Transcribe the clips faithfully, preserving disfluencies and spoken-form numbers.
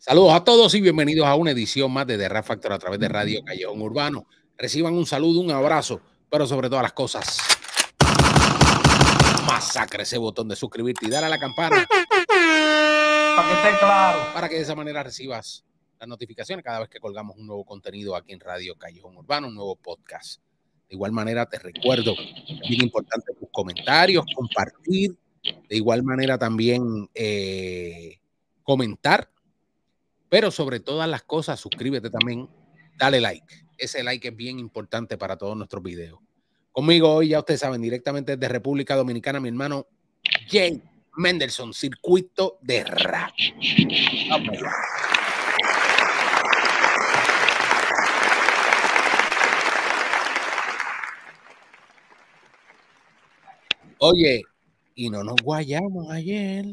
Saludos a todos y bienvenidos a una edición más de The Rap Factor a través de Radio Callejón Urbano. Reciban un saludo, un abrazo, pero sobre todas las cosas, masacre ese botón de suscribirte y dar a la campana para que esté claro, para que de esa manera recibas las notificaciones cada vez que colgamos un nuevo contenido aquí en Radio Callejón Urbano, un nuevo podcast. De igual manera te recuerdo, es bien importante tus comentarios, compartir, de igual manera también eh, comentar, pero sobre todas las cosas suscríbete también, dale like. Ese like es bien importante para todos nuestros videos. Conmigo hoy, ya ustedes saben, directamente desde República Dominicana, mi hermano Jay Mendelson, circuito de rap. Vamos. Oye, y no nos guayamos ayer.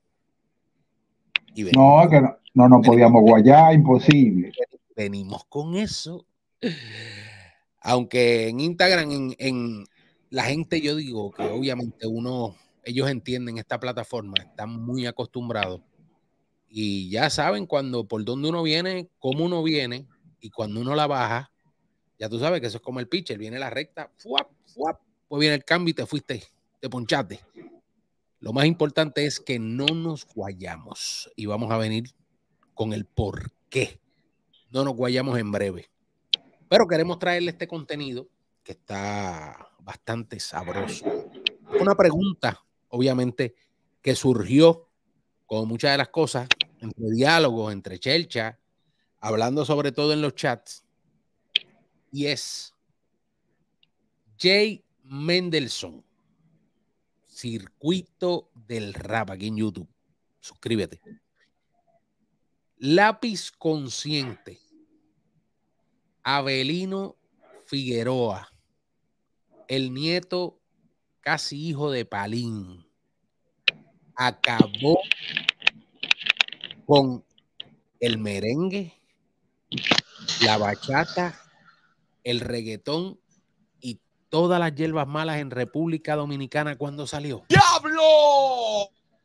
Y no, que no, no nos podíamos guayar, imposible. Venimos con eso. Aunque en Instagram, en, en la gente, yo digo que obviamente uno, ellos entienden esta plataforma, están muy acostumbrados y ya saben cuando por dónde uno viene, cómo uno viene, y cuando uno la baja, ya tú sabes que eso es como el pitcher, viene la recta, fuap, fuap, pues viene el cambio y te fuiste, te ponchaste. Lo más importante es que no nos guayamos y vamos a venir con el por qué no nos guayamos en breve. Pero queremos traerle este contenido que está bastante sabroso. Una pregunta, obviamente, que surgió con muchas de las cosas, entre diálogos, entre chelcha, hablando sobre todo en los chats, y es Jay Mendelson, circuito del rap aquí en YouTube. Suscríbete. Lápiz Consciente, Abelino Figueroa, el nieto casi hijo de Palín, acabó con el merengue, la bachata, el reggaetón y todas las hierbas malas en República Dominicana cuando salió. ¡Diablo!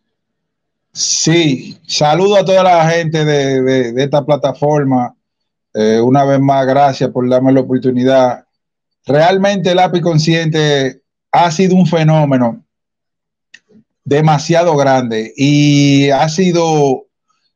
Sí, saludo a toda la gente de, de, de esta plataforma. Eh, una vez más, gracias por darme la oportunidad. Realmente el Lápiz Consciente ha sido un fenómeno demasiado grande y ha sido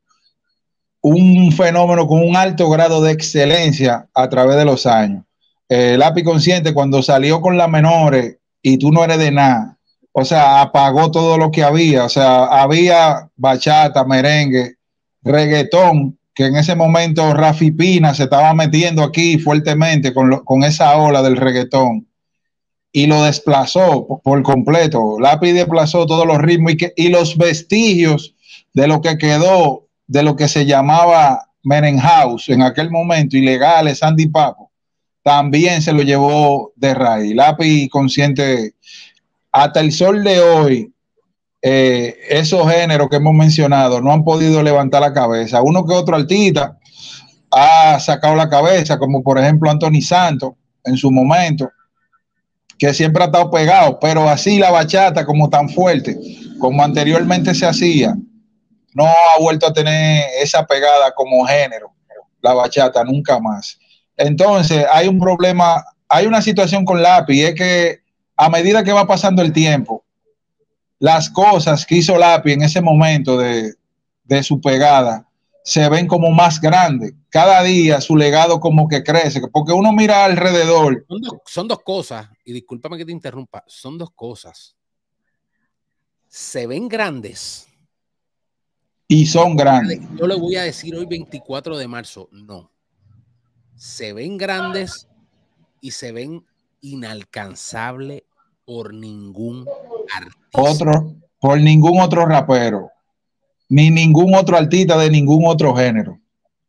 un fenómeno con un alto grado de excelencia a través de los años. El eh, Lápiz Consciente, cuando salió con las menores y tú no eres de nada, o sea, apagó todo lo que había. O sea, había bachata, merengue, reggaetón, que en ese momento Rafi Pina se estaba metiendo aquí fuertemente con, lo, con esa ola del reggaetón y lo desplazó por, por completo. Lápiz desplazó todos los ritmos y, que, y los vestigios de lo que quedó de lo que se llamaba Merenhouse en aquel momento, ilegales, Sandy Papo, también se lo llevó de raíz. Lápiz Consciente, hasta el sol de hoy, eh, esos géneros que hemos mencionado no han podido levantar la cabeza. Uno que otro artista ha sacado la cabeza, como por ejemplo Anthony Santos en su momento, que siempre ha estado pegado, pero así la bachata como tan fuerte, como anteriormente se hacía, no ha vuelto a tener esa pegada como género, la bachata, nunca más. Entonces hay un problema, hay una situación con Lápiz, es que a medida que va pasando el tiempo, las cosas que hizo Lápiz en ese momento de, de su pegada se ven como más grandes. Cada día su legado como que crece, porque uno mira alrededor. Son dos, son dos cosas, y discúlpame que te interrumpa, son dos cosas. Se ven grandes. Y son grandes. Yo le voy a decir hoy veinticuatro de marzo, no. Se ven grandes y se ven inalcanzables por ningún artista. Otro, por ningún otro rapero, ni ningún otro artista de ningún otro género.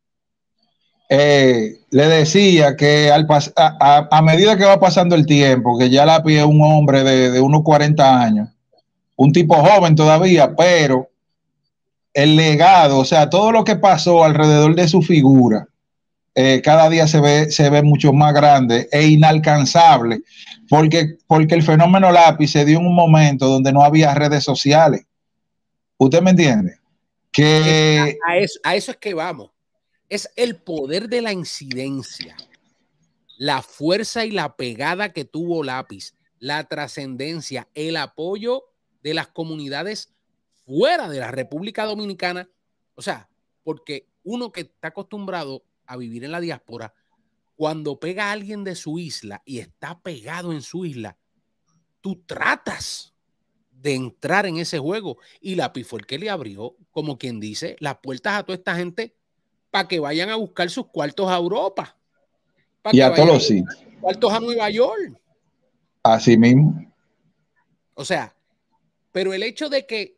Eh, le decía que al pas a, a, a medida que va pasando el tiempo, que ya Lápiz es un hombre de, de unos cuarenta años, un tipo joven todavía, pero el legado, o sea, todo lo que pasó alrededor de su figura, eh, cada día se ve, se ve mucho más grande e inalcanzable, porque, porque el fenómeno Lápiz se dio en un momento donde no había redes sociales. ¿Usted me entiende? que a, a, eso, a eso es que vamos. Es el poder de la incidencia, la fuerza y la pegada que tuvo Lápiz, la trascendencia, el apoyo de las comunidades fuera de la República Dominicana. O sea, porque uno que está acostumbrado a vivir en la diáspora, cuando pega a alguien de su isla y está pegado en su isla, tú tratas de entrar en ese juego. Y Lápiz fue el que le abrió, como quien dice, las puertas a toda esta gente para que vayan a buscar sus cuartos a Europa. Y a todos los sitios. Cuartos a Nueva York. Así mismo. O sea, pero el hecho de que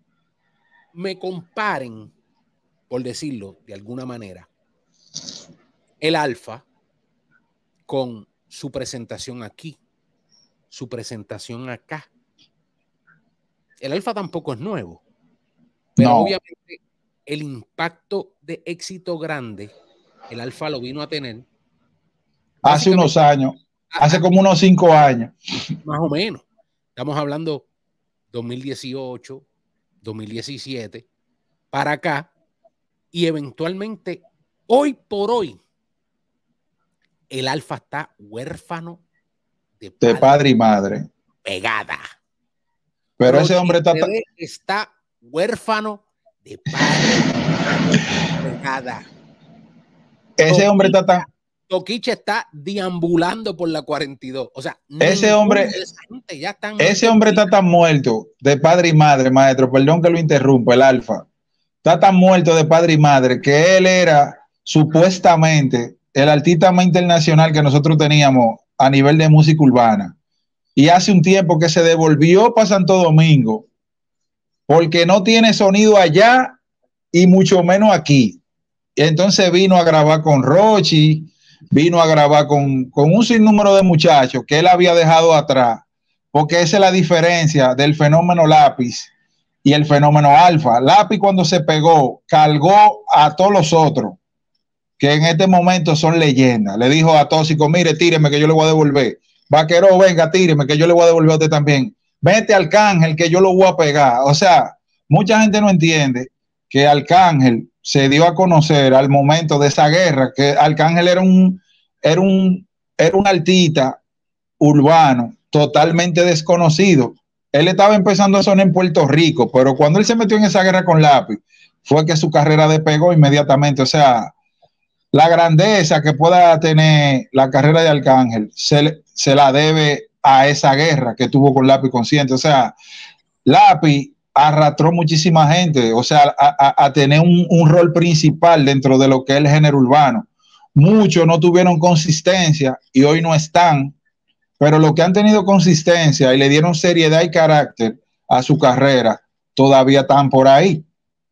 me comparen, por decirlo de alguna manera, el Alfa con su presentación aquí, su presentación acá. El Alfa tampoco es nuevo, pero no. Obviamente el impacto de éxito grande, el Alfa lo vino a tener hace unos años, hace como unos cinco años. Más o menos. Estamos hablando dos mil dieciocho, dos mil diecisiete, para acá, y eventualmente, hoy por hoy, el Alfa está huérfano de padre, de padre y madre. Pegada. Pero Rochi ese hombre está, está huérfano de padre pegada. Ese Toquicha, hombre está tan... Toquicha está deambulando por la cuarenta y dos. O sea, ese hombre, ya están ese hombre está tan muerto de padre y madre, maestro. Perdón que lo interrumpa, el Alfa. Está tan muerto de padre y madre que él era supuestamente el artista más internacional que nosotros teníamos a nivel de música urbana. Y hace un tiempo que se devolvió para Santo Domingo porque no tiene sonido allá y mucho menos aquí. Y entonces vino a grabar con Rochi, vino a grabar con, con un sinnúmero de muchachos que él había dejado atrás, porque esa es la diferencia del fenómeno Lápiz y el fenómeno Alfa. Lápiz, cuando se pegó, cargó a todos los otros, que en este momento son leyendas. Le dijo a Tóxico, mire, tíreme que yo le voy a devolver. Vaquero, venga, tíreme que yo le voy a devolver a usted también. Vete Arcángel que yo lo voy a pegar. O sea, mucha gente no entiende que Arcángel se dio a conocer al momento de esa guerra, que Arcángel era un, era un, era un artista urbano totalmente desconocido. Él estaba empezando a sonar en Puerto Rico, pero cuando él se metió en esa guerra con Lápiz, fue que su carrera despegó inmediatamente. O sea, la grandeza que pueda tener la carrera de Arcángel se, se la debe a esa guerra que tuvo con Lápiz Consciente. O sea, Lápiz arrastró muchísima gente, o sea, a, a, a tener un, un rol principal dentro de lo que es el género urbano. Muchos no tuvieron consistencia y hoy no están, pero los que han tenido consistencia y le dieron seriedad y carácter a su carrera, todavía están por ahí.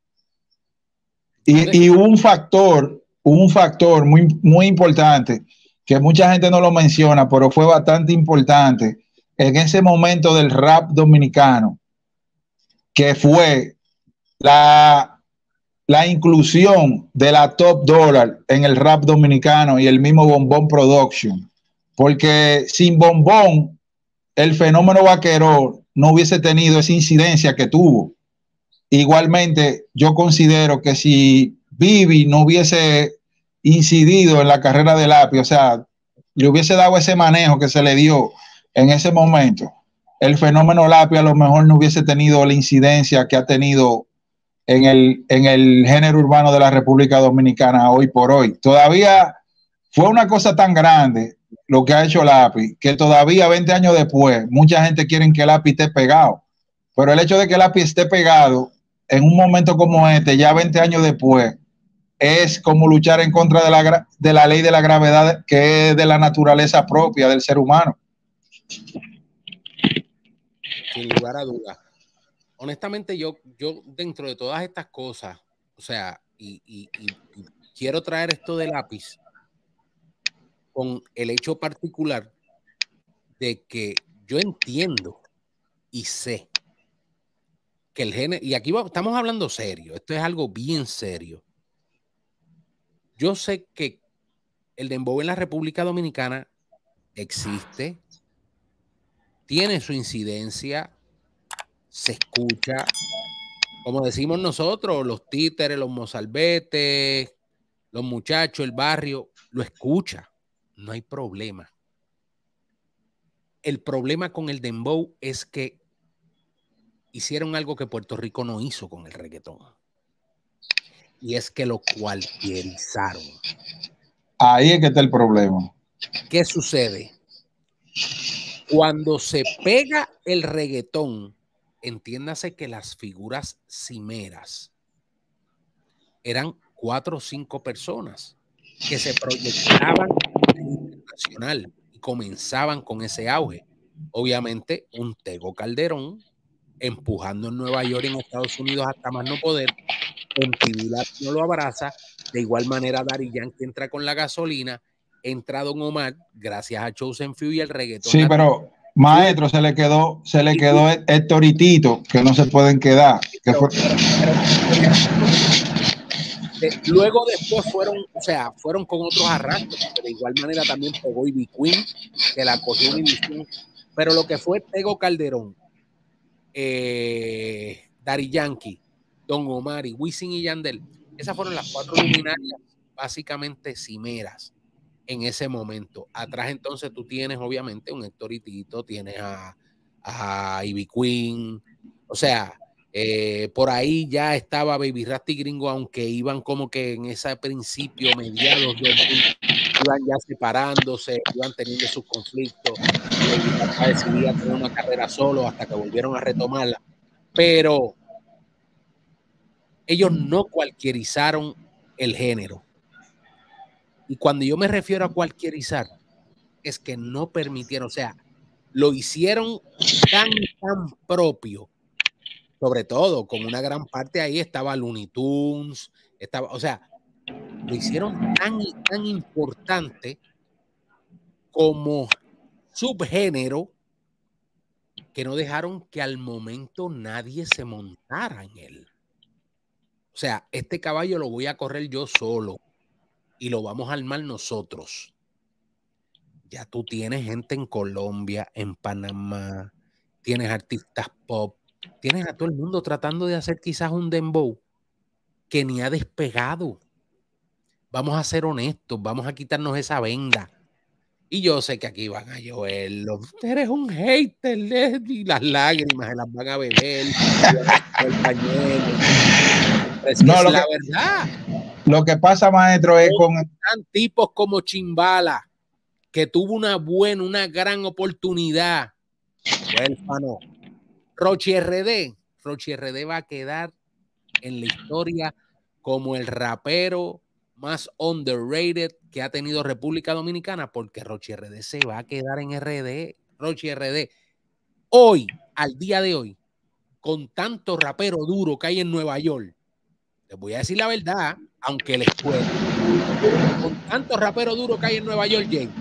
Y, y un factor, un factor muy, muy importante, que mucha gente no lo menciona, pero fue bastante importante en ese momento del rap dominicano, que fue la, la inclusión de la Top Dollar en el rap dominicano y el mismo Bombón Production. Porque sin Bombón, el fenómeno vaquero no hubiese tenido esa incidencia que tuvo. Igualmente, yo considero que si Vivi no hubiese incidido en la carrera de Lápiz, o sea, le hubiese dado ese manejo que se le dio en ese momento, el fenómeno Lápiz a lo mejor no hubiese tenido la incidencia que ha tenido en el, en el género urbano de la República Dominicana hoy por hoy. Todavía fue una cosa tan grande lo que ha hecho Lápiz, que todavía veinte años después, mucha gente quiere que Lápiz esté pegado. Pero el hecho de que Lápiz esté pegado en un momento como este, ya veinte años después, es como luchar en contra de la, de la ley de la gravedad, que es de la naturaleza propia del ser humano. Sin lugar a dudas. Honestamente, yo, yo dentro de todas estas cosas, o sea, y, y, y, y quiero traer esto de Lápiz con el hecho particular de que yo entiendo y sé que el género, y aquí va, estamos hablando serio, esto es algo bien serio. Yo sé que el dembow en la República Dominicana existe, tiene su incidencia, se escucha, como decimos nosotros, los títeres, los mozalbetes, los muchachos, el barrio, lo escucha. No hay problema. El problema con el dembow es que hicieron algo que Puerto Rico no hizo con el reggaetón. Y es que lo cualquierizaron. Ahí es que está el problema. ¿Qué sucede? Cuando se pega el reggaetón, entiéndase que las figuras cimeras eran cuatro o cinco personas que se proyectaban a nivel internacional y comenzaban con ese auge. Obviamente, un Tego Calderón empujando en Nueva York y en Estados Unidos hasta más no poder. M T V no lo abraza. De igual manera, Daddy Yankee entra con la gasolina. Entra Don Omar, gracias a Chosen Few y el reggaetón. Sí, pero maestro, se le quedó, se le quedó Héctor y Tito, que no se pueden quedar. Que fue... Luego después fueron, o sea, fueron con otros arrastros, de igual manera también pegó Ivy Queen, que la cogió Univision, pero lo que fue Tego Calderón, eh, Daddy Yankee, Don Omar y Wisin y Yandel, esas fueron las cuatro luminarias básicamente cimeras en ese momento. Atrás entonces tú tienes obviamente un Héctor y Tito, tienes a, a Ivy Queen, o sea, eh, por ahí ya estaba Baby Rasty Gringo, aunque iban como que en ese principio, mediados de iban ya separándose, iban teniendo sus conflictos, Baby decidía tener una carrera solo hasta que volvieron a retomarla, pero ellos no cualquierizaron el género. Y cuando yo me refiero a cualquierizar, es que no permitieron, o sea, lo hicieron tan, tan propio, sobre todo con una gran parte ahí estaba Looney Tunes, estaba, o sea, lo hicieron tan y tan importante como subgénero que no dejaron que al momento nadie se montara en él. O sea, este caballo lo voy a correr yo solo y lo vamos a armar nosotros. Ya tú tienes gente en Colombia, en Panamá, tienes artistas pop, tienes a todo el mundo tratando de hacer quizás un dembow que ni ha despegado. Vamos a ser honestos, vamos a quitarnos esa venda. Y yo sé que aquí van a lloverlo. Eres un hater, y las lágrimas se las van a beber. El pañuelo. Es no, es lo la que, verdad. Lo que pasa, maestro, es con... Están tipos como Chimbala, que tuvo una buena, una gran oportunidad. Huérfano. Rochi R D. Rochi R D va a quedar en la historia como el rapero más underrated que ha tenido República Dominicana, porque Rochi R D se va a quedar en R D. Rochi R D. Hoy, al día de hoy, con tanto rapero duro que hay en Nueva York, les voy a decir la verdad, aunque les pueda, con tanto rapero duro que hay en Nueva York, Jay,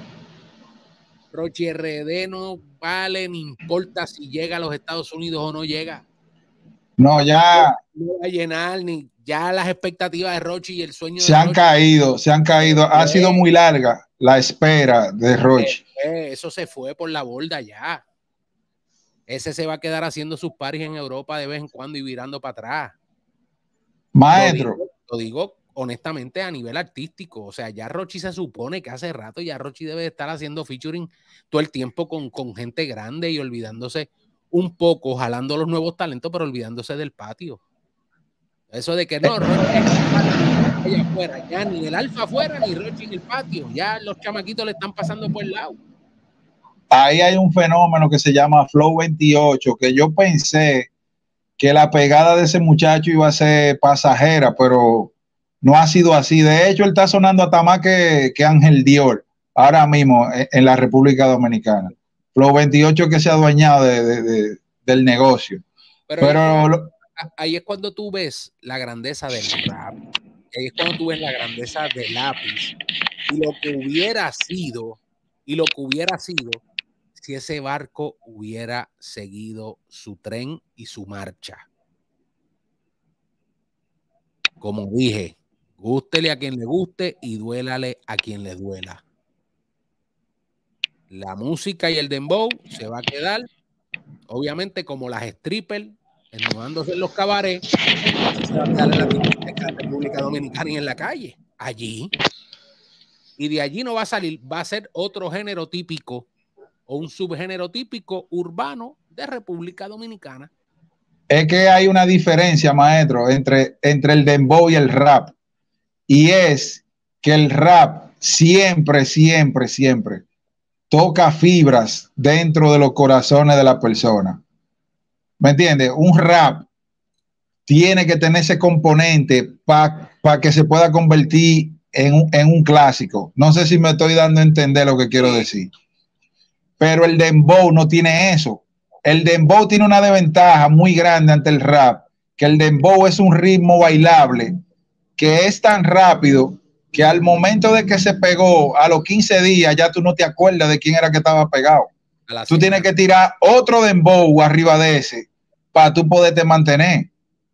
Rochi R D no vale, ni importa si llega a los Estados Unidos o no llega. No, ya... No va a llenar, ni ya las expectativas de Rochi y el sueño se de han Rochi, caído, se han caído. Ha sido muy larga la espera de Rochi. Eso se fue por la borda ya. Ese se va a quedar haciendo sus paris en Europa de vez en cuando y virando para atrás. Maestro. Lo digo, lo digo honestamente a nivel artístico. O sea, ya Rochi se supone que hace rato ya Rochi debe estar haciendo featuring todo el tiempo con, con gente grande y olvidándose un poco, jalando los nuevos talentos, pero olvidándose del patio. Eso de que no, Rochi allá afuera, ya ni el alfa afuera ni Rochi en el patio, ya los chamaquitos le están pasando por el lado. Ahí hay un fenómeno que se llama Flow veintiocho, que yo pensé que la pegada de ese muchacho iba a ser pasajera, pero no ha sido así. De hecho, él está sonando hasta más que, que Ángel Dior ahora mismo en, en la República Dominicana. Flow veintiocho que se ha adueñado de, de, de, del negocio. Pero, pero ahí, lo, ahí es cuando tú ves la grandeza del rap. Ahí es cuando tú ves la grandeza del lápiz. Y lo que hubiera sido, y lo que hubiera sido, si ese barco hubiera seguido su tren y su marcha. Como dije, gústele a quien le guste y duélale a quien le duela. La música y el dembow se va a quedar, obviamente, como las strippers esnudándose en los cabarets, se va a quedar en la Discoteca República Dominicana y en la calle, allí. Y de allí no va a salir, va a ser otro género típico o un subgénero típico urbano de República Dominicana. Es que hay una diferencia, maestro, entre, entre el dembow y el rap. Y es que el rap siempre, siempre, siempre toca fibras dentro de los corazones de la persona. ¿Me entiendes? Un rap tiene que tener ese componente para pa que se pueda convertir en un, en un clásico. No sé si me estoy dando a entender lo que quiero decir. Pero el dembow no tiene eso. El dembow tiene una desventaja muy grande ante el rap, que el dembow es un ritmo bailable que es tan rápido que al momento de que se pegó, a los quince días, ya tú no te acuerdas de quién era que estaba pegado. Tú tienes que tirar otro dembow arriba de ese para tú poderte mantener.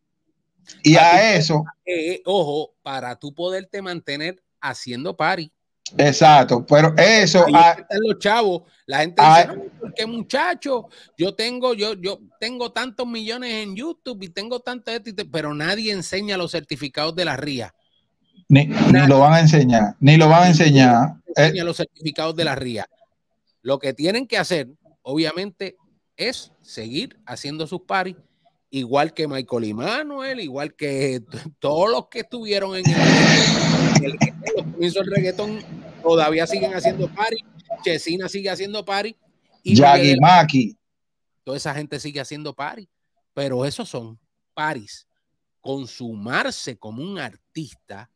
Y para a eso... Eh, ojo, para tú poderte mantener haciendo party. Exacto, pero eso... Ahí a, están los chavos. La gente a, dice, no, porque muchacho, yo tengo, yo, yo tengo tantos millones en YouTube y tengo tanto, pero nadie enseña los certificados de la R I A. Ni, ni lo van a enseñar, ni lo van a enseñar. Enseña eh. los certificados de la R I A. Lo que tienen que hacer, obviamente, es seguir haciendo sus paris, igual que Michael Emanuel, igual que todos los que estuvieron en el, el, el, el, el reggaetón, todavía siguen haciendo paris. Chesina sigue haciendo party y Yagi Maki. Toda esa gente sigue haciendo party, pero esos son paris. Consumarse como un artista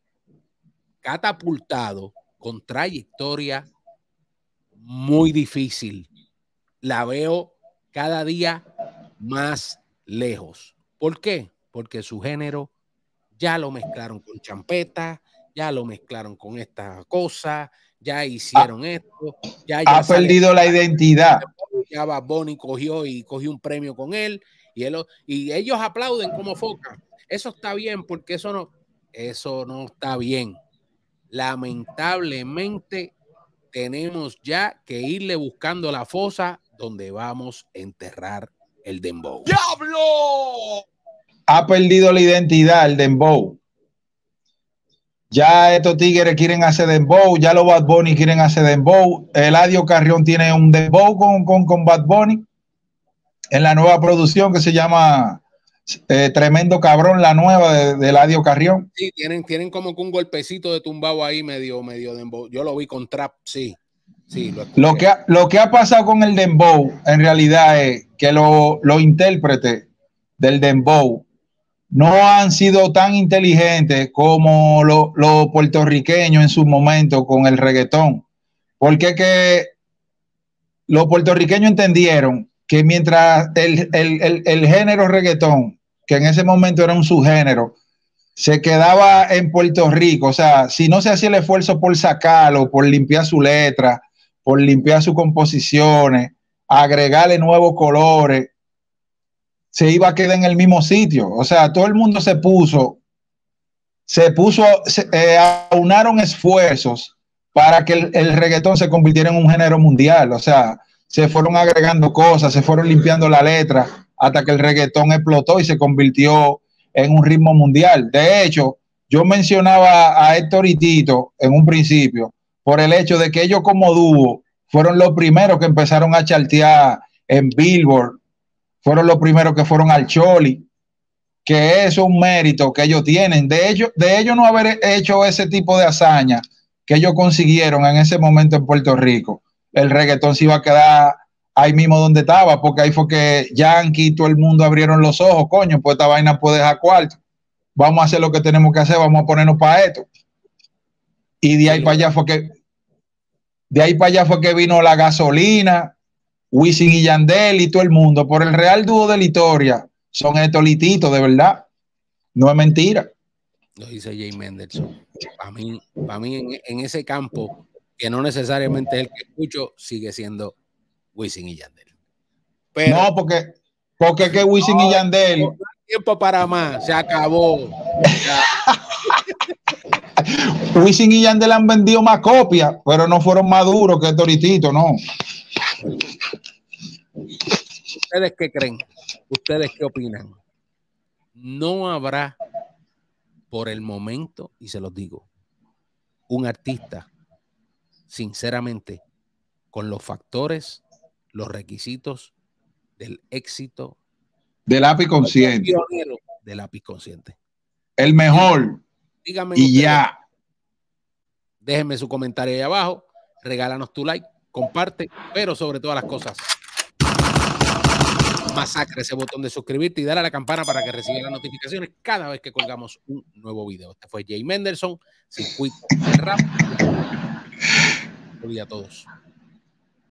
catapultado con trayectoria muy difícil. La veo cada día más lejos. ¿Por qué? Porque su género ya lo mezclaron con champeta, ya lo mezclaron con esta cosa, ya hicieron ah, esto, ya, ya ha perdido la identidad. Ya Bad Bunny cogió y cogió un premio con él y, él, y ellos aplauden como foca. Eso está bien porque eso no, eso no está bien. Lamentablemente tenemos ya que irle buscando la fosa donde vamos a enterrar el dembow. ¡Diablo! Ha perdido la identidad el dembow. Ya estos tigres quieren hacer dembow, ya los Bad Bunny quieren hacer dembow. Eladio Carrión tiene un dembow con, con, con Bad Bunny en la nueva producción que se llama eh, Tremendo Cabrón, la nueva de, de Eladio Carrión. Sí, tienen, tienen como que un golpecito de tumbado ahí medio, medio dembow. Yo lo vi con trap, sí. sí lo, lo, que ha, lo que ha pasado con el dembow en realidad es que los lo intérpretes del dembow no han sido tan inteligentes como los lo puertorriqueños en su momento con el reggaetón. Porque que los puertorriqueños entendieron que mientras el, el, el, el género reggaetón, que en ese momento era un subgénero, se quedaba en Puerto Rico, o sea, si no se hacía el esfuerzo por sacarlo, por limpiar su letra, por limpiar sus composiciones, agregarle nuevos colores, se iba a quedar en el mismo sitio. O sea, todo el mundo se puso, se puso, se, eh, aunaron esfuerzos para que el, el reggaetón se convirtiera en un género mundial. O sea, se fueron agregando cosas, se fueron limpiando la letra hasta que el reggaetón explotó y se convirtió en un ritmo mundial. De hecho, yo mencionaba a Héctor y Tito en un principio por el hecho de que ellos como dúo fueron los primeros que empezaron a chartear en Billboard, fueron los primeros que fueron al Choli, que eso es un mérito que ellos tienen. De ellos, de ellos no haber hecho ese tipo de hazaña que ellos consiguieron en ese momento en Puerto Rico, el reggaetón se iba a quedar ahí mismo donde estaba, porque ahí fue que Yankee y todo el mundo abrieron los ojos, coño, pues esta vaina puede dejar cuarto. Vamos a hacer lo que tenemos que hacer, vamos a ponernos para esto. Y de ahí para allá fue que, de ahí para allá fue que vino La Gasolina, Wisin y Yandel y todo el mundo. Por el real dúo de la historia son estos lititos, de verdad. No es mentira. Lo dice Jay Mendelson. Para mí, para mí en, en ese campo, que no necesariamente es el que escucho, sigue siendo Wisin y Yandel. Pero, no, porque, porque que Wisin no, y Yandel. No, no hay tiempo para más, se acabó. Wisin y Yandel han vendido más copias, pero no fueron más duros que estos lititos, no. ¿Ustedes qué creen? ¿Ustedes qué opinan? no habrá por el momento, y se los digo, un artista, sinceramente, con los factores, los requisitos del éxito del lápiz consciente, del lápiz consciente. El mejor. Díganme y ustedes, ya. Déjenme su comentario ahí abajo, regálanos tu like, comparte, pero sobre todas las cosas, masacre ese botón de suscribirte y dale a la campana para que reciban las notificaciones cada vez que colgamos un nuevo video. Este fue Jay Mendelson, Circuito de Rap. Hola a todos.